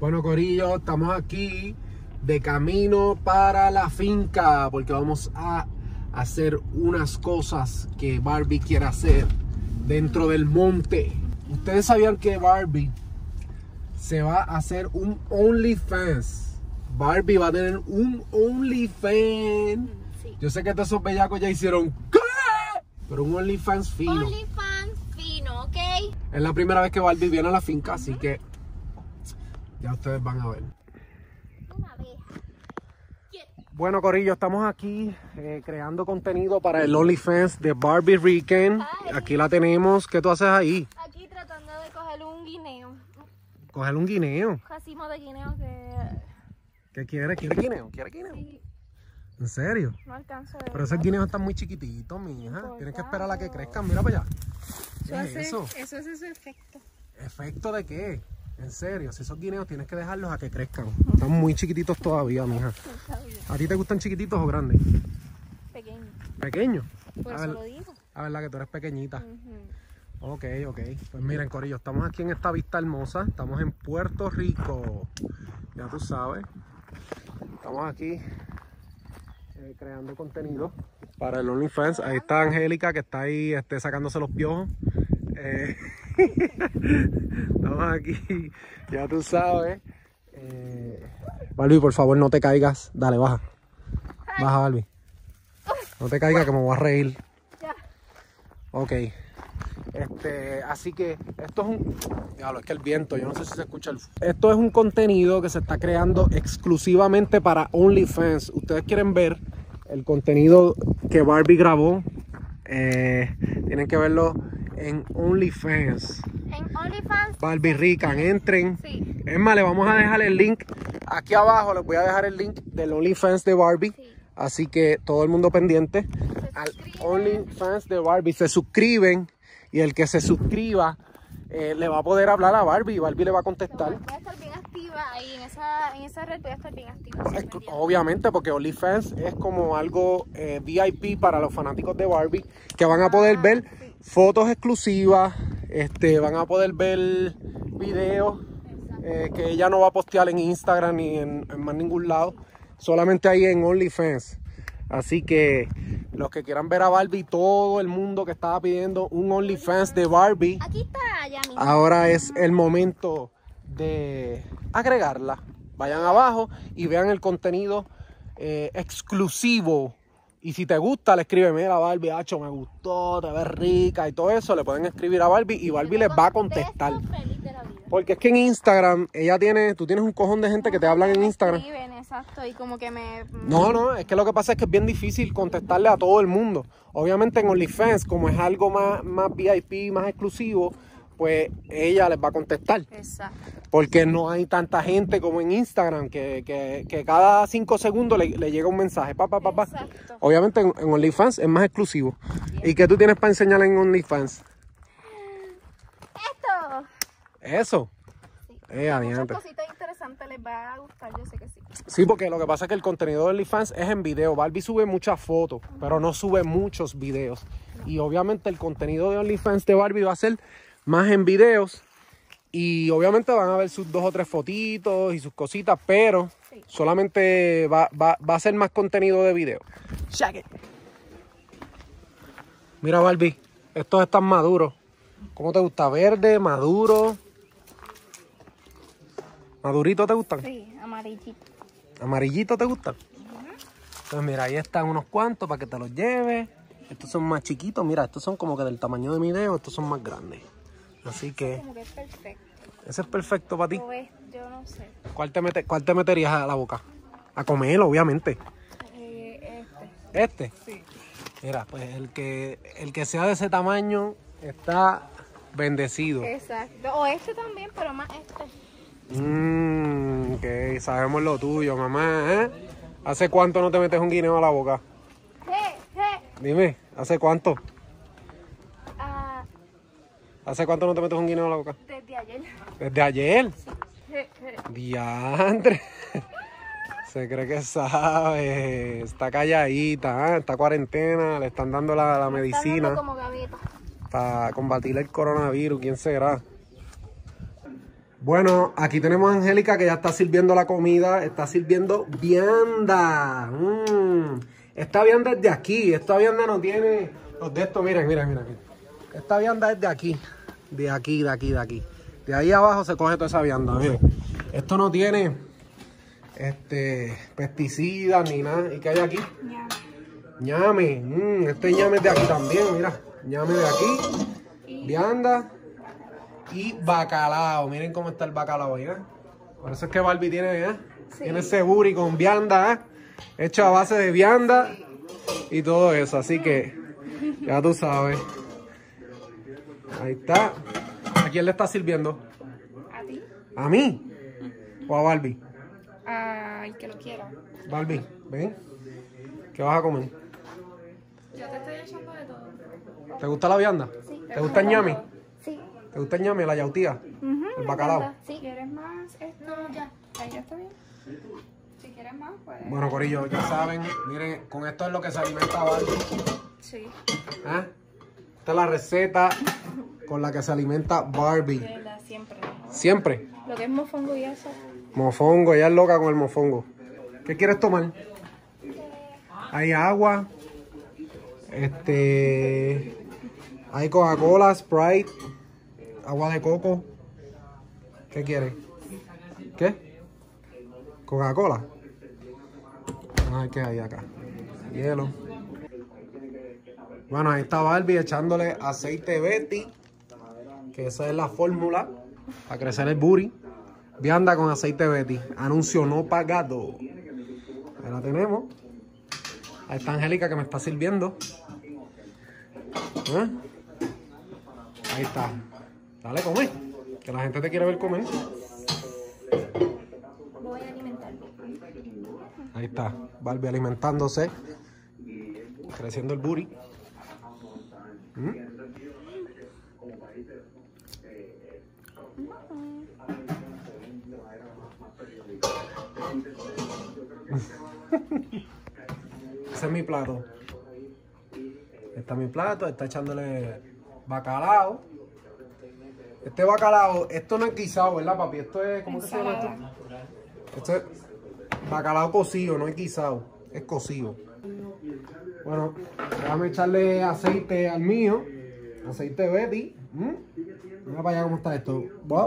Bueno, corillo, estamos aquí de camino para la finca porque vamos a hacer unas cosas que Barbie quiere hacer dentro del monte. Ustedes sabían que Barbie se va a hacer un OnlyFans. Barbie va a tener un OnlyFans. Sí. Yo sé que todos esos bellacos ya hicieron ¿qué? Pero un OnlyFans fino. OnlyFans fino, ¿ok? Es la primera vez que Barbie viene a la finca, así que ya ustedes van a ver. Una vez. Bueno, corillo, estamos aquí creando contenido para el OnlyFans de Barbie Rican. Aquí la tenemos. ¿Qué tú haces ahí? Aquí tratando de coger un guineo. ¿Coger un guineo? Racimo de guineo que... ¿Qué quiere? ¿Quiere guineo? ¿Quiere guineo? Sí, ¿En serio? no alcanzo de Pero esos guineos están muy chiquititos, mija. No Tienes que importa. esperar a que crezcan. Mira para allá. ¿Qué es eso? Eso hace su efecto. ¿Efecto de qué? En serio, si esos guineos tienes que dejarlos a que crezcan. Están muy chiquititos todavía, mija. ¿A ti te gustan chiquititos o grandes? Pequeño. ¿Pequeños? Por A eso ver, lo digo. a verdad que tú eres pequeñita. Ok. Pues miren, corillo, estamos aquí en esta vista hermosa. Estamos en Puerto Rico. Ya tú sabes. Estamos aquí creando contenido para el OnlyFans. Ahí está Angélica que está ahí sacándose los piojos. Estamos aquí, ya tú sabes. Barbie, por favor, no te caigas. Dale, baja. Baja, Barbie. No te caigas que me voy a reír. Ya. Ok. Así que esto es un... Diablo, es que el viento, yo no sé si se escucha el... Esto es un contenido que se está creando exclusivamente para OnlyFans. Ustedes quieren ver el contenido que Barbie grabó. Tienen que verlo en OnlyFans. En OnlyFans. Barbie Rican, entren. Sí. Es más, le vamos a dejar el link aquí abajo. Les voy a dejar el link del OnlyFans de Barbie. Sí. Así que todo el mundo pendiente al OnlyFans de Barbie. Se suscriben y el que se suscriba le va a poder hablar a Barbie y Barbie le va a contestar. Voy a estar bien activa ahí en esa red. Voy a estar bien activa. Obviamente, porque OnlyFans es como algo VIP para los fanáticos de Barbie, que van a poder ver fotos exclusivas, van a poder ver videos que ella no va a postear en Instagram ni en más ningún lado, solamente ahí en OnlyFans. Así que los que quieran ver a Barbie, todo el mundo que estaba pidiendo un OnlyFans de Barbie, Aquí está, ya mismo. ahora es el momento de agregarla. Vayan abajo y vean el contenido exclusivo. Y si te gusta, le escribe, mira Barbie, hacho, me gustó, te ves rica y todo eso. Le pueden escribir a Barbie y Barbie les va a contestar. Porque es que en Instagram, tú tienes un cojón de gente que te hablan en Instagram. Escriben, exacto, y como que me... No, es que lo que pasa es que es bien difícil contestarle a todo el mundo. Obviamente en OnlyFans, como es algo más VIP, más exclusivo, pues ella les va a contestar. Exacto. Porque no hay tanta gente como en Instagram que cada 5 segundos le llega un mensaje. Exacto. Obviamente en OnlyFans es más exclusivo. Bien. ¿Y qué tú tienes para enseñar en OnlyFans? Esto. ¿Eso? Sí. Muchas cositas interesantes, les va a gustar, yo sé que sí. Sí, porque lo que pasa es que el contenido de OnlyFans es en video. Barbie sube muchas fotos, pero no sube muchos videos. Y obviamente el contenido de OnlyFans de Barbie va a ser más en videos. Y obviamente van a ver sus 2 o 3 fotitos y sus cositas, pero solamente va a ser más contenido de video. Check it. Mira Barbie, estos están maduros. ¿Cómo te gusta? ¿Verde, maduro? ¿Madurito te gustan? Sí, amarillito. ¿Amarillito te gustan? Pues mira, ahí están unos cuantos para que te los lleves. Estos son más chiquitos, mira, estos son como que del tamaño de mi dedo, estos son más grandes. Así que... Como que es perfecto. ¿Ese es perfecto para ti? Yo no sé. ¿Cuál te meterías a la boca? A comerlo, obviamente. ¿Este? Sí. Mira, pues el que sea de ese tamaño está bendecido. Exacto. O este también, pero más este. Ok, sabemos lo tuyo, mamá, ¿eh? ¿Hace cuánto no te metes un guineo a la boca? Dime, ¿hace cuánto? ¿Hace cuánto no te metes un guineo a la boca? Desde ayer. ¿Desde ayer? Sí. Diantre. Se cree que sabe. Está calladita, ¿eh? Está cuarentena, le están dando la medicina. Como gaveta. Para combatir el coronavirus, ¿quién será? Bueno, aquí tenemos a Angélica que ya está sirviendo la comida. Está sirviendo vianda. Esta vianda es de aquí. Esta vianda no tiene los de estos. Miren. Esta vianda es de aquí. De aquí. De ahí abajo se coge toda esa vianda. Miren. Esto no tiene pesticidas ni nada. ¿Y qué hay aquí? Ñame. Este ñame es de aquí también. Mira. Ñame de aquí. Vianda. Y bacalao. Miren cómo está el bacalao ahí, ¿eh? Por eso es que Barbie tiene, tiene ese buri con vianda, hecho a base de vianda y todo eso. Así que ya tú sabes. Ahí está. ¿A quién le está sirviendo? ¿A ti? ¿A mí? ¿O a Barbie? Ay, que lo quiera. Barbie, ven. ¿Qué vas a comer? Yo te estoy echando de todo. ¿Te gusta la vianda? Sí. ¿Te gusta el ñame? Sí. ¿Te gusta el ñame, la yautía? El bacalao. Si quieres más, esto ya. Ahí ya está bien. Si quieres más, pues. Bueno, corillo, ya saben, miren, con esto es lo que se alimenta Barbie. Sí. ¿Ah? Esta es la receta con la que se alimenta Barbie. De verdad, siempre. Siempre. Lo que es mofongo y eso. Mofongo, ella es loca con el mofongo. ¿Qué quieres tomar? Hay agua. Hay Coca-Cola, Sprite, agua de coco. ¿Qué quieres? ¿Qué? ¿Coca-Cola? A ver qué hay acá. Hielo. Bueno, ahí está Barbie echándole aceite Betty, que esa es la fórmula para crecer el booty. Vianda con aceite Betty. Anuncio no pagado. Ahí la tenemos. Ahí está Angélica que me está sirviendo. Ahí está. Dale, come. Que la gente te quiere ver comer. Voy a alimentarlo. Ahí está. Barbie alimentándose. Creciendo el booty. Ese es mi plato. Este es mi plato. Está echándole bacalao. Este bacalao, esto no es guisado, ¿verdad, papi? Esto es, ¿cómo que se llama esto? Esto es bacalao cocido, no es guisado. Es cocido. Bueno, déjame echarle aceite al mío. Aceite Betty. Mira para allá cómo está esto. Va.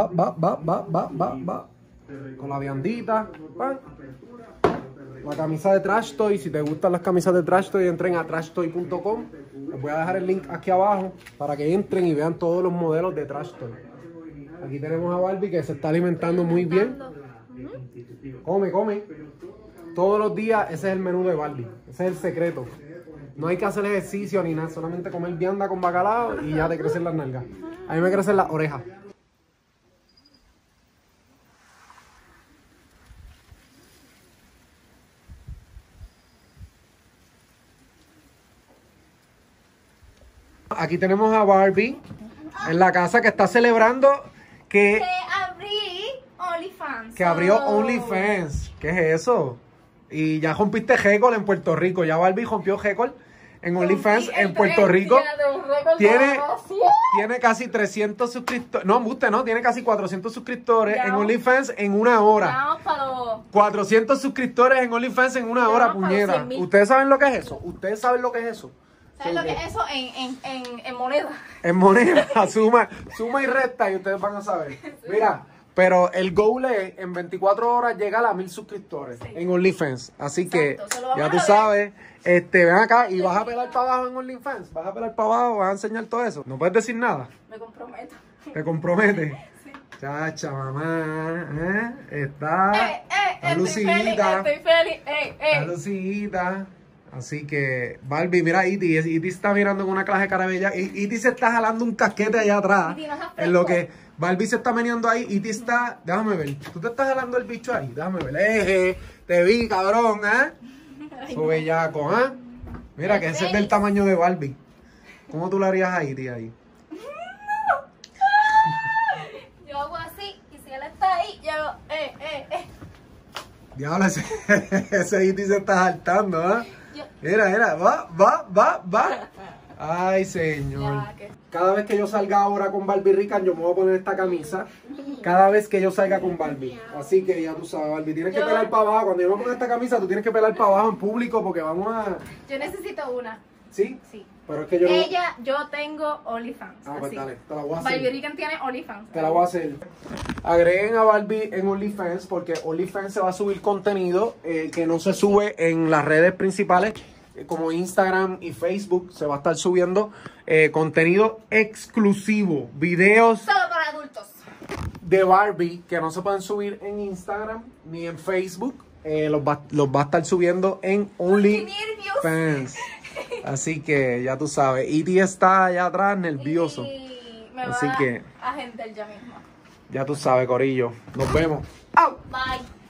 Con la viandita. ¡Pam! La camisa de Trash Toy. Si te gustan las camisas de Trash Toy, entren a trashtoy.com. Les voy a dejar el link aquí abajo para que entren y vean todos los modelos de Trash Toy. Aquí tenemos a Barbie que se está alimentando muy bien. Come. Todos los días ese es el menú de Barbie. Ese es el secreto. No hay que hacer ejercicio ni nada. Solamente comer vianda con bacalao y ya te crecen las nalgas. A mí me crecen las orejas. Aquí tenemos a Barbie en la casa que está celebrando que OnlyFans. Que abrió OnlyFans. ¿Qué es eso? Y ya rompiste récord en Puerto Rico. Ya Barbie rompió récord en OnlyFans en Puerto Rico. Tiene casi 300 suscriptores. No, usted no, tiene casi 400 suscriptores en OnlyFans en una hora. 400 suscriptores en OnlyFans en una hora, puñeta. ¿Ustedes saben lo que es eso? ¿Ustedes saben lo que es eso? ¿Sabes lo que es eso en moneda? En moneda, suma y resta y ustedes van a saber. Mira, pero el goal es en 24 horas llegar a 1000 suscriptores en OnlyFans. Así que ya tú sabes, ven acá y vas a pelar para abajo en OnlyFans. Vas a pelar para abajo, vas a enseñar todo eso. No puedes decir nada. Me comprometo. ¿Te comprometes? Sí. Chacha, mamá, está lucidita. Estoy feliz. Está lucidita. Así que, Barbie, mira Iti. Iti está mirando con una clase de carabella. Iti se está jalando un casquete allá atrás. En lo que Barbie se está meneando ahí. Iti está, déjame ver. ¿Tú te estás jalando el bicho ahí? Déjame ver. Te vi, cabrón, Su bellaco, Mira, que ese es del tamaño de Barbie. ¿Cómo tú le harías a Iti ahí? Yo hago así, y si él está ahí, yo hago, Diablo, ese Iti se está saltando, Mira, va. Ay, señor. Cada vez que yo salga ahora con Barbie Rican, yo me voy a poner esta camisa cada vez que yo salga con Barbie. Así que ya tú sabes, Barbie, tienes que pelar para abajo. Cuando yo me ponga esta camisa, tú tienes que pelar para abajo en público porque vamos a... Yo necesito una. ¿Sí? Sí. Pero es que yo no... Yo tengo OnlyFans. Ah, pues así. dale, te la voy a hacer. Barbie Rican tiene OnlyFans. Te la voy a hacer. Agreguen a Barbie en OnlyFans porque OnlyFans se va a subir contenido que no se sube en las redes principales como Instagram y Facebook. Se va a estar subiendo contenido exclusivo, videos Solo para adultos. de Barbie que no se pueden subir en Instagram ni en Facebook. Los va a estar subiendo en OnlyFans. Así que ya tú sabes. E.T. está allá atrás nervioso. Y me Así va que a agendar ya mismo. ya tú sabes, corillo. Nos vemos. Bye.